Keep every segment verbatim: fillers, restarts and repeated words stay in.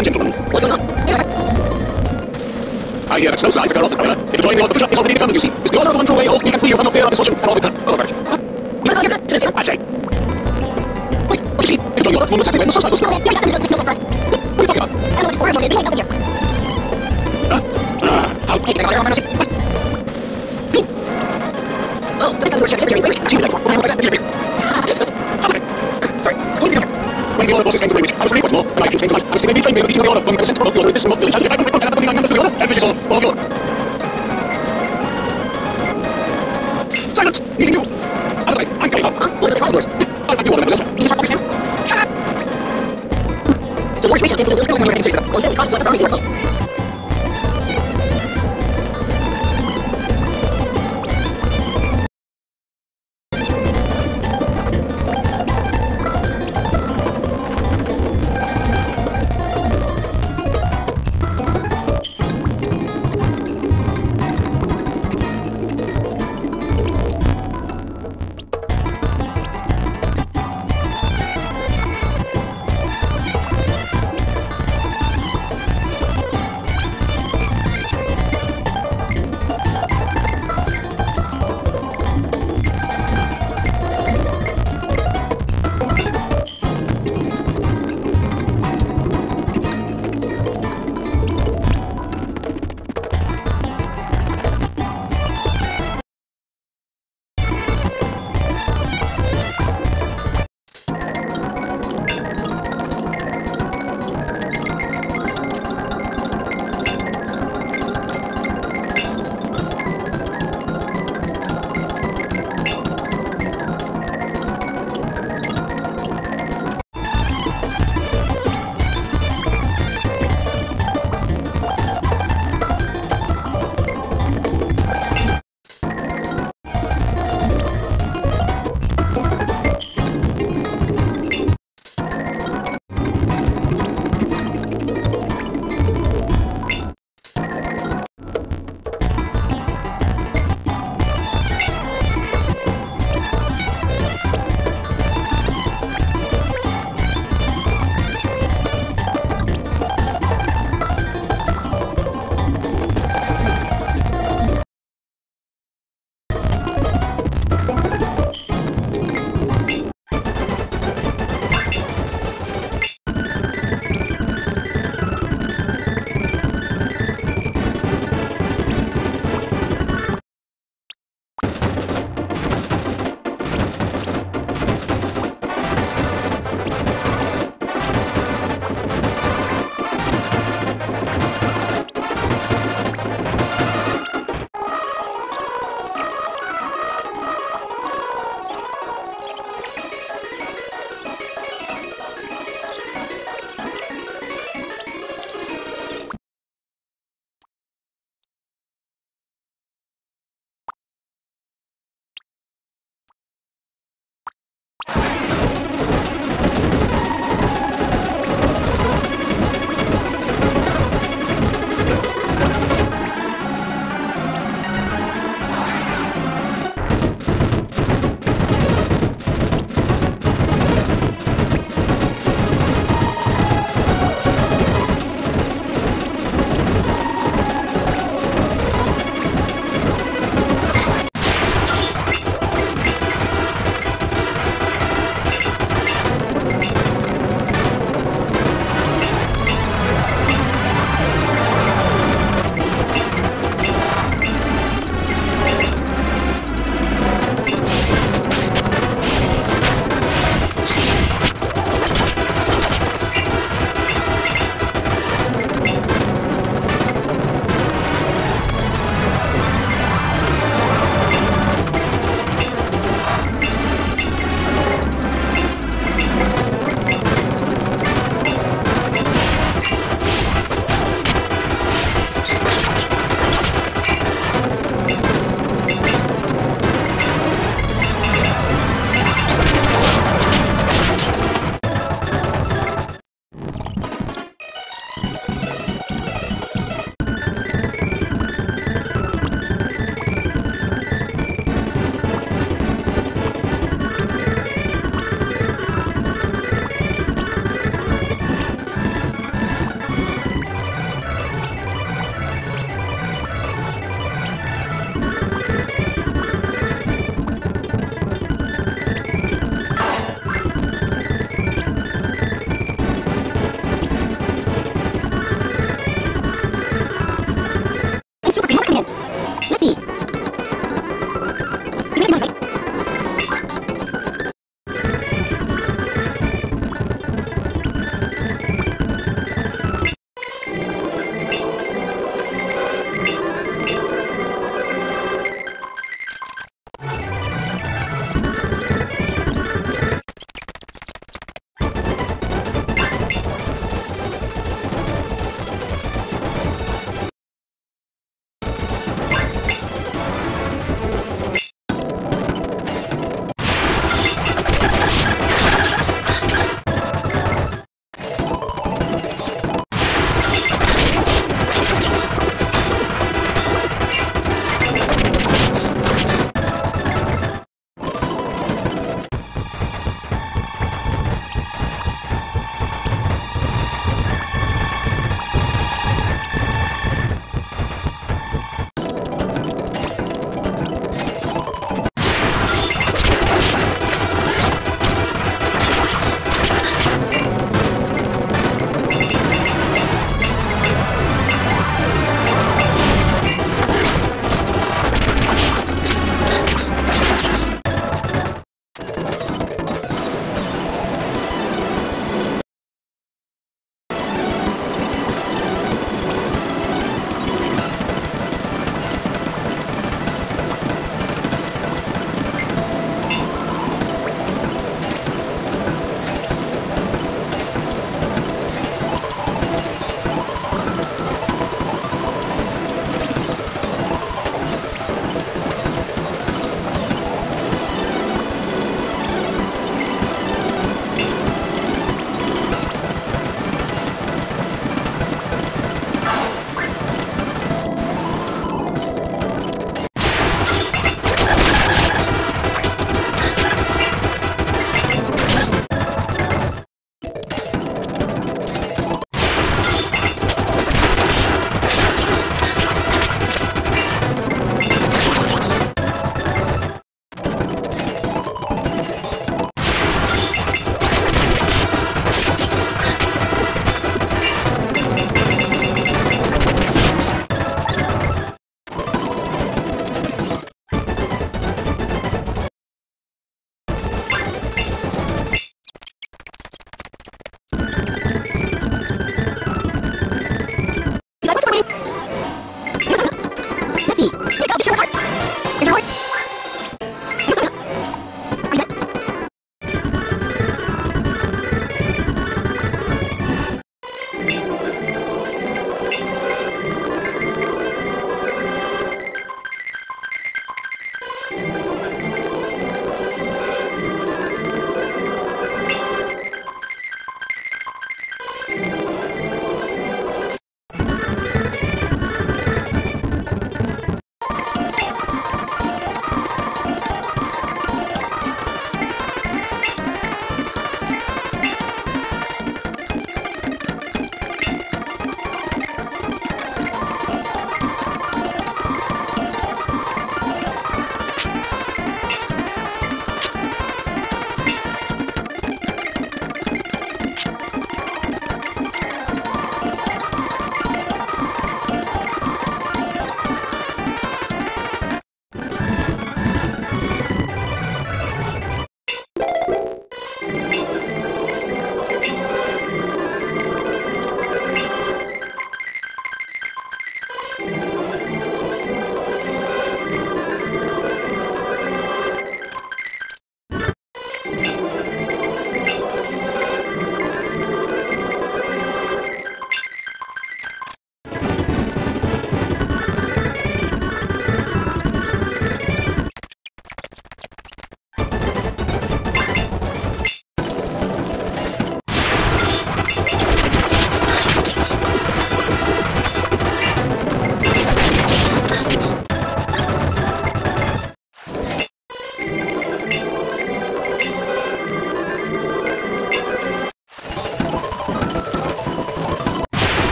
and gentlemen. What's going on? I hear snow sides are off the corner. If you join me on the push-up, it's already determined, you see. It's the honor of the one true way holds me and free from the fear of misfortune and all the all the Huh? You're not here to this I say. Wait, what do you see? If you join me on the moment exactly when the sunshine was squirrel. You're not going to get the surprise. What are you talking about? I don't know, it's forever, it's behind up here. Huh? Ah, how? Hey, can I go there on my mercy? What? Me? Oh, this comes to a shared cemetery. Wait, wait, I've seen you before. When I hold back that picture. Stop it. Sorry, please be here. When the order bosses came to Greenwich, I was really once more, and I can explain tonight. I'm still in between me with the order from the central of the order of this remote village. As if I can put down the nine members of the order, and this is all, all of the order. Silence! Meeting you! Out of the way, I'm getting up. Huh? What are the trial doors? I'll find you all in a possession. You just want to sense? Shut up! So the worst reason to the school when you're in the well, instead of trying to let the burning work close.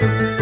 Sieg.